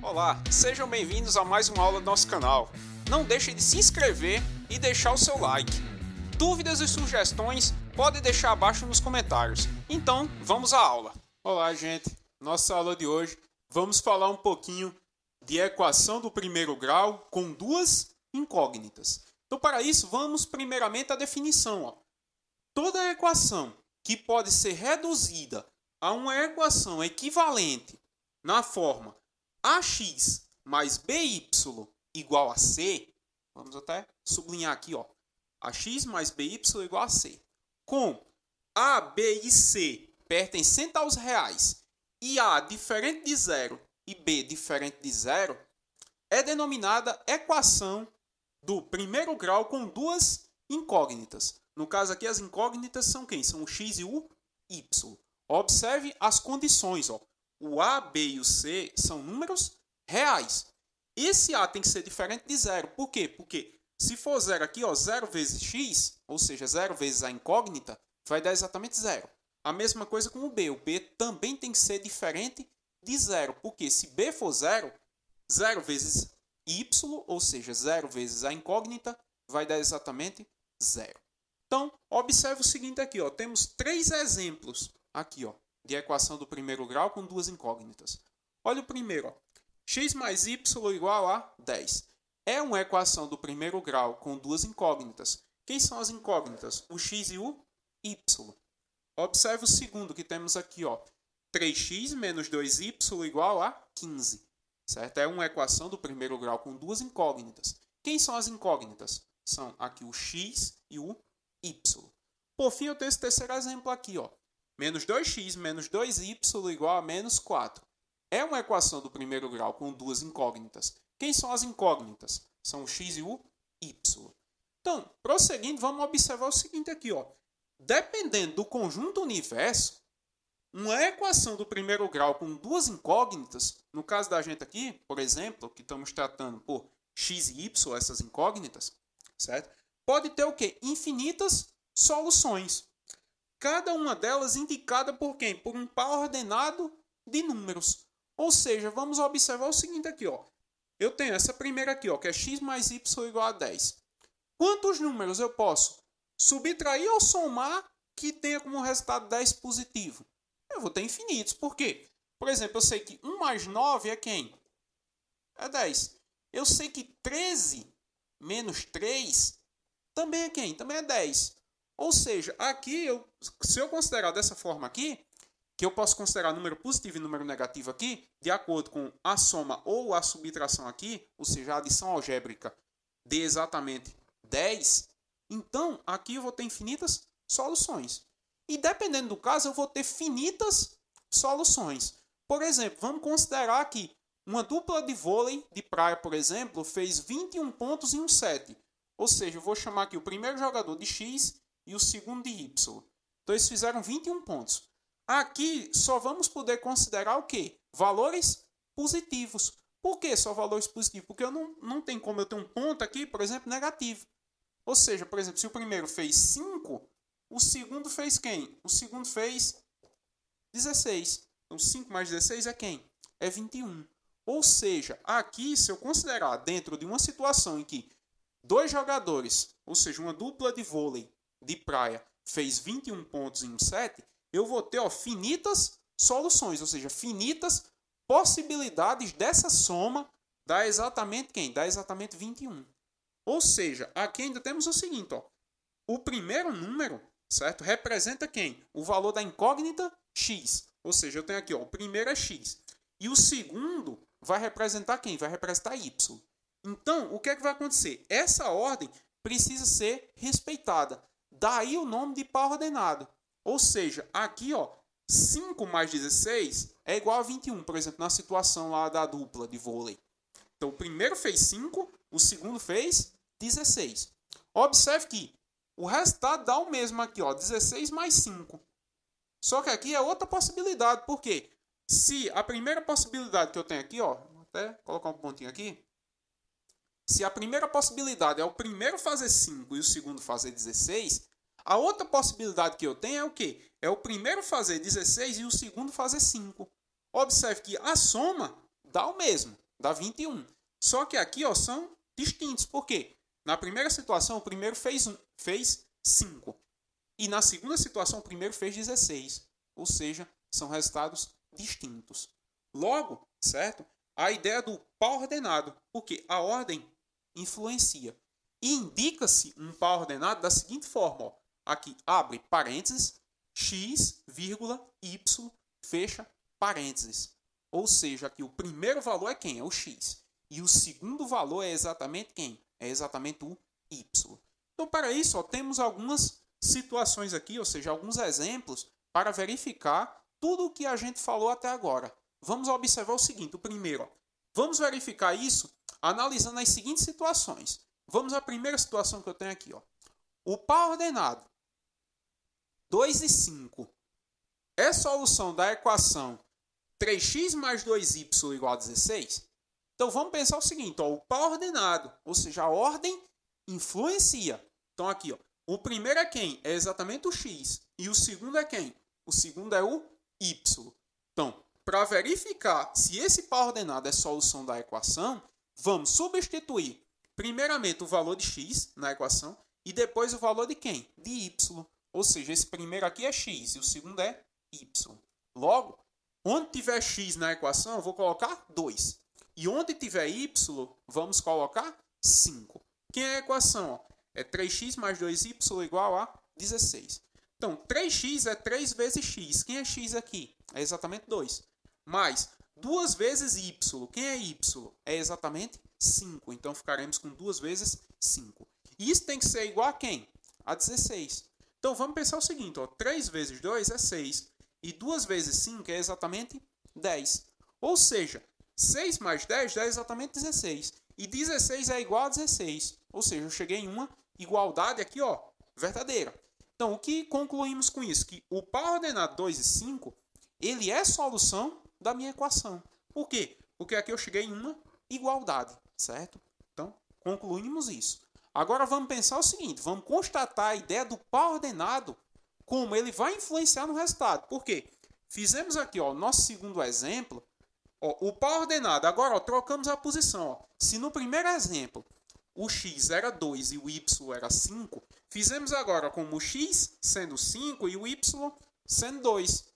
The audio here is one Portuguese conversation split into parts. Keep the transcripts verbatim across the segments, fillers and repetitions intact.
Olá, sejam bem-vindos a mais uma aula do nosso canal. Não deixe de se inscrever e deixar o seu like. Dúvidas e sugestões pode deixar abaixo nos comentários. Então, vamos à aula. Olá, gente. Nossa aula de hoje, vamos falar um pouquinho de equação do primeiro grau com duas incógnitas. Então, para isso, vamos primeiramente à definição. Ó. Toda equação que pode ser reduzida a uma equação equivalente na forma ax mais by igual a c, vamos até sublinhar aqui, ó, ax mais by igual a c, com a, b e c pertencentes aos reais e a diferente de zero e b diferente de zero, é denominada equação do primeiro grau com duas incógnitas. No caso aqui, as incógnitas são quem? São o x e o y. Observe as condições, ó. O a, b e o c são números reais. Esse a tem que ser diferente de zero. Por quê? Porque se for zero aqui, ó, zero vezes x, ou seja, zero vezes a incógnita, vai dar exatamente zero. A mesma coisa com o b. O b também tem que ser diferente de zero. Porque se b for zero, zero vezes y, ou seja, zero vezes a incógnita, vai dar exatamente zero. Então, observe o seguinte aqui, ó. Temos três exemplos aqui, ó, de equação do primeiro grau com duas incógnitas. Olha o primeiro, ó. X mais y igual a dez. É uma equação do primeiro grau com duas incógnitas. Quem são as incógnitas? O x e o y. Observe o segundo que temos aqui, ó. três x menos dois y igual a quinze. Certo? É uma equação do primeiro grau com duas incógnitas. Quem são as incógnitas? São aqui o x e o y. Por fim, eu tenho esse terceiro exemplo aqui, ó. Menos dois x menos dois y igual a menos quatro. É uma equação do primeiro grau com duas incógnitas. Quem são as incógnitas? São o x e o y. Então, prosseguindo, vamos observar o seguinte aqui, ó. Dependendo do conjunto universo, uma equação do primeiro grau com duas incógnitas, no caso da gente aqui, por exemplo, que estamos tratando por x e y, essas incógnitas, certo? Pode ter o quê? Infinitas soluções. Cada uma delas indicada por quem? Por um par ordenado de números. Ou seja, vamos observar o seguinte aqui, ó. Eu tenho essa primeira aqui, ó, que é x mais y igual a dez. Quantos números eu posso subtrair ou somar que tenha como resultado dez positivo? Eu vou ter infinitos. Por quê? Por exemplo, eu sei que um mais nove é quem? É dez. Eu sei que treze menos três também é quem? Também é dez. Ou seja, aqui, eu, se eu considerar dessa forma aqui, que eu posso considerar número positivo e número negativo aqui, de acordo com a soma ou a subtração aqui, ou seja, a adição algébrica de exatamente dez, então aqui eu vou ter infinitas soluções. E dependendo do caso, eu vou ter finitas soluções. Por exemplo, vamos considerar aqui, uma dupla de vôlei de praia, por exemplo, fez vinte e um pontos em um set. Ou seja, eu vou chamar aqui o primeiro jogador de x e o segundo de y. Então, eles fizeram vinte e um pontos. Aqui, só vamos poder considerar o quê? Valores positivos. Por que só valores positivos? Porque eu não, não tem como eu ter um ponto aqui, por exemplo, negativo. Ou seja, por exemplo, se o primeiro fez cinco, o segundo fez quem? O segundo fez dezesseis. Então, cinco mais dezesseis é quem? É vinte e um. Ou seja, aqui, se eu considerar dentro de uma situação em que dois jogadores, ou seja, uma dupla de vôlei de praia, fez vinte e um pontos em um set, eu vou ter ó, finitas soluções, ou seja, finitas possibilidades dessa soma dar exatamente quem? Dá exatamente vinte e um. Ou seja, aqui ainda temos o seguinte, ó, o primeiro número, certo, representa quem? O valor da incógnita x. Ou seja, eu tenho aqui, ó, o primeiro é x. E o segundo vai representar quem? Vai representar y. Então, o que é que vai acontecer? Essa ordem precisa ser respeitada. Daí o nome de par ordenado. Ou seja, aqui, ó, cinco mais dezesseis é igual a vinte e um, por exemplo, na situação lá da dupla de vôlei. Então, o primeiro fez cinco, o segundo fez dezesseis. Observe que o resultado dá o mesmo aqui, ó, dezesseis mais cinco. Só que aqui é outra possibilidade. Por quê? Se a primeira possibilidade que eu tenho aqui, ó, vou até colocar um pontinho aqui. Se a primeira possibilidade é o primeiro fazer cinco e o segundo fazer dezesseis, a outra possibilidade que eu tenho é o quê? É o primeiro fazer dezesseis e o segundo fazer cinco. Observe que a soma dá o mesmo. dá vinte e um. Só que aqui, ó, são distintos. Por quê? Na primeira situação, o primeiro fez, um, fez cinco. E na segunda situação, o primeiro fez dezesseis. Ou seja, são resultados distintos. Logo, certo? A ideia do par ordenado. Porque a ordem influencia. E indica-se um par ordenado da seguinte forma. Ó. Aqui, abre parênteses, x, vírgula, y, fecha parênteses. Ou seja, aqui o primeiro valor é quem? É o x. E o segundo valor é exatamente quem? É exatamente o y. Então, para isso, ó, temos algumas situações aqui, ou seja, alguns exemplos para verificar tudo o que a gente falou até agora. Vamos observar o seguinte, o primeiro, ó, vamos verificar isso analisando as seguintes situações. Vamos à primeira situação que eu tenho aqui. Ó. O par ordenado dois e cinco é solução da equação três x mais dois y igual a dezesseis? Então, vamos pensar o seguinte, ó, o par ordenado, ou seja, a ordem influencia. Então, aqui, ó, o primeiro é quem? É exatamente o x. E o segundo é quem? O segundo é o y. Então, para verificar se esse par ordenado é solução da equação, vamos substituir, primeiramente, o valor de x na equação e depois o valor de quem? De y. Ou seja, esse primeiro aqui é x e o segundo é y. Logo, onde tiver x na equação, eu vou colocar dois. E onde tiver y, vamos colocar cinco. Quem é a equação? Ó? É três x mais dois y igual a dezesseis. Então, três x é três vezes x. Quem é x aqui? É exatamente dois. Mais duas vezes y. Quem é y? É exatamente cinco. Então, ficaremos com duas vezes cinco. E isso tem que ser igual a quem? A dezesseis. Então, vamos pensar o seguinte. Ó, três vezes dois é seis. E duas vezes cinco é exatamente dez. Ou seja, seis mais dez dá exatamente dezesseis. E dezesseis é igual a dezesseis. Ou seja, eu cheguei em uma igualdade aqui, ó, verdadeira. Então, o que concluímos com isso? Que o par ordenado dois e cinco, ele é solução da minha equação. Por quê? Porque aqui eu cheguei em uma igualdade, certo? Então, concluímos isso. Agora, vamos pensar o seguinte. Vamos constatar a ideia do par ordenado, como ele vai influenciar no resultado. Por quê? Fizemos aqui, ó, nosso segundo exemplo. Ó, o par ordenado, agora ó, trocamos a posição. Ó. Se no primeiro exemplo o x era dois e o y era cinco, fizemos agora como o x sendo cinco e o y sendo dois.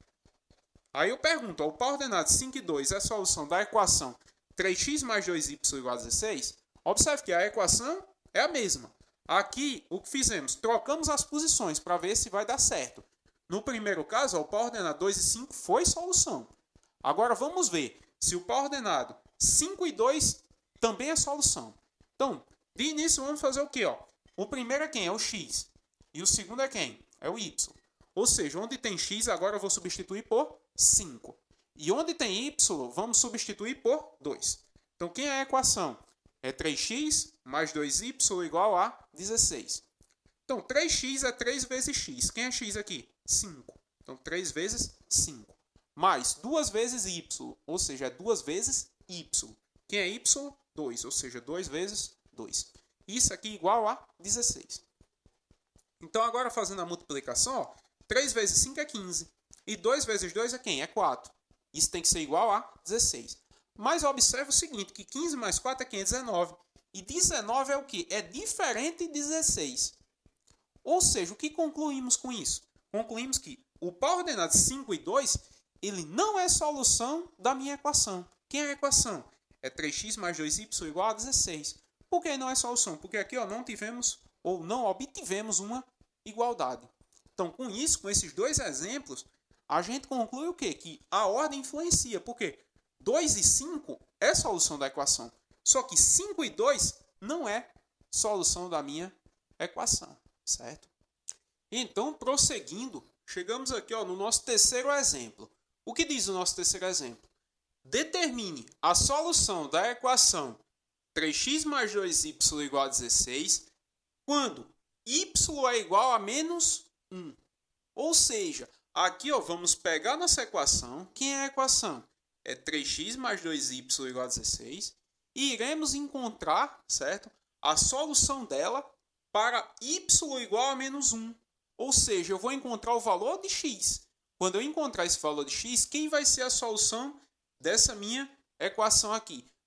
Aí eu pergunto, ó, o par ordenado cinco e dois é a solução da equação três x mais dois y igual a dezesseis? Observe que a equação é a mesma. Aqui, o que fizemos? Trocamos as posições para ver se vai dar certo. No primeiro caso, ó, o par ordenado dois e cinco foi solução. Agora vamos ver se o par ordenado cinco e dois também é solução. Então, de início vamos fazer o quê? Ó? O primeiro é quem? É o x. E o segundo é quem? É o y. Ou seja, onde tem x, agora eu vou substituir por cinco. E onde tem y, vamos substituir por dois. Então, quem é a equação? É três x mais dois y igual a dezesseis. Então, três x é três vezes x. Quem é x aqui? cinco. Então, três vezes cinco. Mais duas vezes y, ou seja, é duas vezes y. Quem é y? dois, ou seja, dois vezes dois. Isso aqui igual a dezesseis. Então, agora fazendo a multiplicação, ó, três vezes cinco é quinze. E dois vezes dois é quem? É quatro. Isso tem que ser igual a dezesseis. Mas observe o seguinte, que quinze mais quatro é quem? É dezenove. E dezenove é o quê? É diferente de dezesseis. Ou seja, o que concluímos com isso? Concluímos que o par ordenado cinco e dois, ele não é solução da minha equação. Quem é a equação? É três x mais dois y igual a dezesseis. Por que não é solução? Porque aqui ó, não tivemos ou não obtivemos uma igualdade. Então, com isso, com esses dois exemplos, a gente conclui o quê? Que a ordem influencia. Por quê? dois e cinco é solução da equação. Só que cinco e dois não é solução da minha equação. Certo? Então, prosseguindo, chegamos aqui ó, no nosso terceiro exemplo. O que diz o nosso terceiro exemplo? Determine a solução da equação três x mais dois y igual a dezesseis quando y é igual a menos um. Ou seja, aqui ó, vamos pegar nossa equação. Quem é a equação? É três x mais dois y igual a dezesseis. E iremos encontrar, certo, a solução dela para y igual a menos um. Ou seja, eu vou encontrar o valor de x. Quando eu encontrar esse valor de x, quem vai ser a solução dessa minha equação aqui?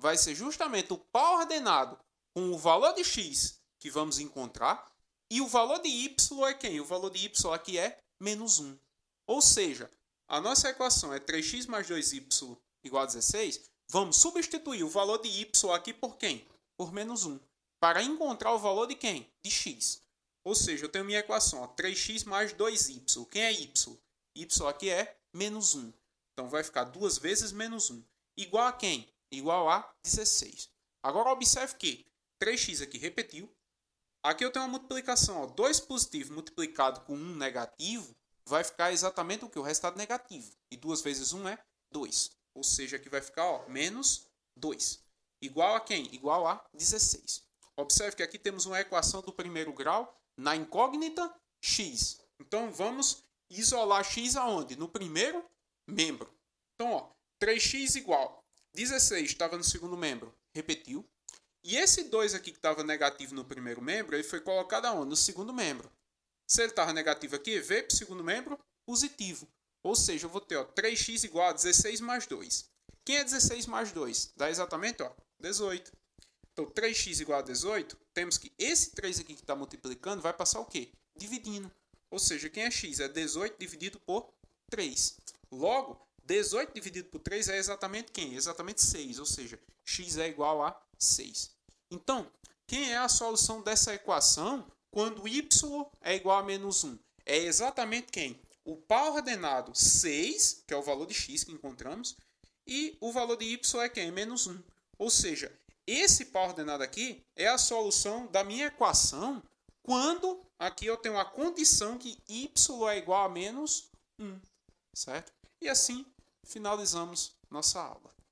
vai ser justamente o par ordenado com o valor de x que vamos encontrar. E o valor de y é quem? O valor de y aqui é menos um. Ou seja, a nossa equação é três x mais dois y igual a dezesseis. Vamos substituir o valor de y aqui por quem? Por menos um. Para encontrar o valor de quem? De x. Ou seja, eu tenho minha equação, ó, três x mais dois y. Quem é y? Y aqui é menos um. Então, vai ficar duas vezes menos um. Igual a quem? Igual a dezesseis. Agora, observe que três x aqui repetiu. Aqui eu tenho uma multiplicação. Ó, dois positivo multiplicado com um negativo vai ficar exatamente o que? O resultado negativo. E duas vezes um é dois. Ou seja, aqui vai ficar ó, menos dois. Igual a quem? Igual a dezesseis. Observe que aqui temos uma equação do primeiro grau na incógnita x. Então, vamos isolar x aonde? No primeiro membro. Então, ó, três x igual. dezesseis estava no segundo membro. Repetiu. E esse dois aqui que estava negativo no primeiro membro, ele foi colocado aonde? No segundo membro. Se ele estava negativo aqui, veio para o segundo membro positivo. Ou seja, eu vou ter ó, três x igual a dezesseis mais dois. Quem é dezesseis mais dois? Dá exatamente ó, dezoito. Então, três x igual a dezoito, temos que esse três aqui que está multiplicando vai passar o quê? Dividindo. Ou seja, quem é x? É dezoito dividido por três. Logo, dezoito dividido por três é exatamente quem? Exatamente seis. Ou seja, x é igual a seis. Então, quem é a solução dessa equação quando y é igual a menos um? É exatamente quem? O par ordenado seis, que é o valor de x que encontramos, e o valor de y é quem? Menos um. Ou seja, esse par ordenado aqui é a solução da minha equação quando aqui eu tenho a condição que y é igual a menos um. Certo? E assim finalizamos nossa aula.